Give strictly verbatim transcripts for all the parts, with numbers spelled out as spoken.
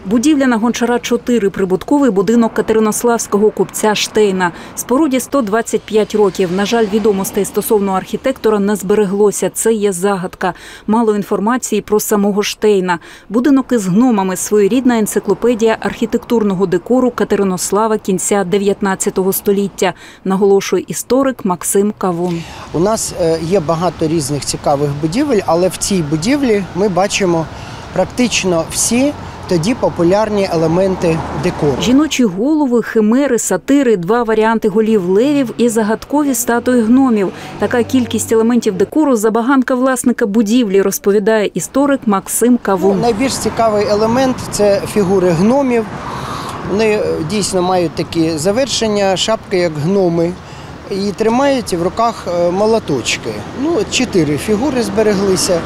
Будівля на Гончара чотири – прибутковий будинок катеринославського купця Штейна. Споруді сто двадцять п'ять років. На жаль, відомостей стосовно архітектора не збереглося. Це є загадка. Мало інформації про самого Штейна. Будинок із гномами – своєрідна енциклопедія архітектурного декору Катеринослава кінця дев'ятнадцятого століття, наголошує історик Максим Кавун. У нас є багато різних цікавих будівель, але в цій будівлі ми бачимо практично всі тоді популярні елементи декору. Жіночі голови, химери, сатири, два варіанти голів левів і загадкові статуї гномів. Така кількість елементів декору – забаганка власника будівлі, розповідає історик Максим Кавун. Ну, найбільш цікавий елемент – це фігури гномів. Вони дійсно мають такі завершення, шапки як гноми. І тримають в руках молоточки. Ну, чотири фігури збереглися.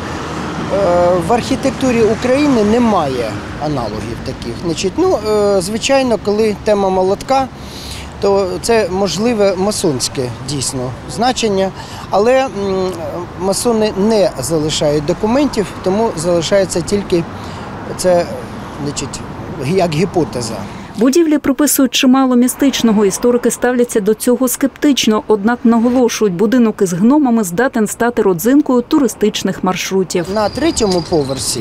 В архітектурі України немає аналогів таких. Значить, ну, звичайно, коли тема молотка, то це можливе масонське дійсно значення, але масони не залишають документів, тому залишається тільки це, значить, як гіпотеза. Будівлі приписують чимало містичного. Історики ставляться до цього скептично, однак наголошують, будинок із гномами здатен стати родзинкою туристичних маршрутів. На третьому поверсі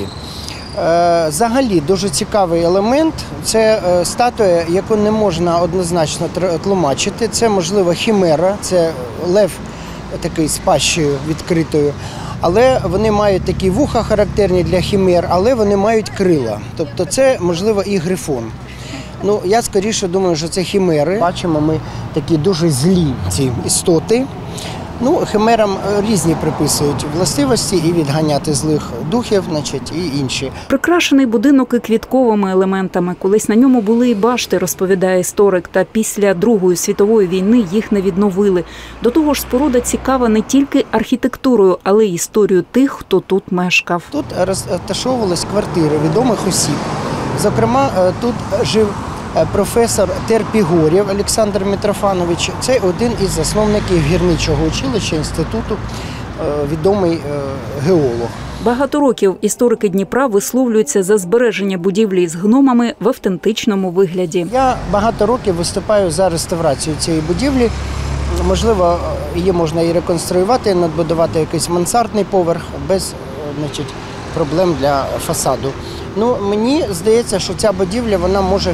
е, взагалі дуже цікавий елемент. Це е, статуя, яку не можна однозначно тлумачити. Це, можливо, хімера, це лев такий з пащею відкритою. Але вони мають такі вуха характерні для хімер, але вони мають крила. Тобто це, можливо, і грифон. Ну, я скоріше думаю, що це химери. Бачимо ми такі дуже злі ці істоти. Ну, химерам різні приписують властивості і відганяти злих духів, значить, і інші. Прикрашений будинок і квітковими елементами. Колись на ньому були і башти, розповідає історик, та після Другої світової війни їх не відновили. До того ж, споруда цікава не тільки архітектурою, але й історією тих, хто тут мешкав. Тут розташовувались квартири відомих осіб. Зокрема, тут жив професор Терпігорєв Олександр Митрофанович. Це один із засновників гірничого училища інституту, відомий геолог. Багато років історики Дніпра висловлюються за збереження будівлі з гномами в автентичному вигляді. Я багато років виступаю за реставрацію цієї будівлі. Можливо, її можна і реконструювати, надбудувати якийсь мансардний поверх без, значить, проблем для фасаду. Ну, мені здається, що ця будівля вона може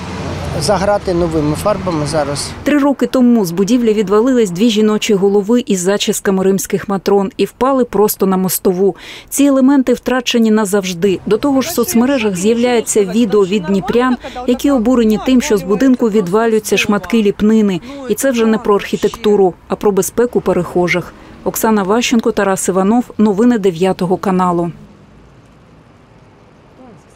заграти новими фарбами зараз. Три роки тому з будівлі відвалились дві жіночі голови із зачісками римських матрон і впали просто на мостову. Ці елементи втрачені назавжди. До того ж, в соцмережах з'являється відео від дніпрян, які обурені тим, що з будинку відвалюються шматки ліпнини. І це вже не про архітектуру, а про безпеку перехожих. Оксана Ващенко, Тарас Іванов. Новини дев'ятого каналу.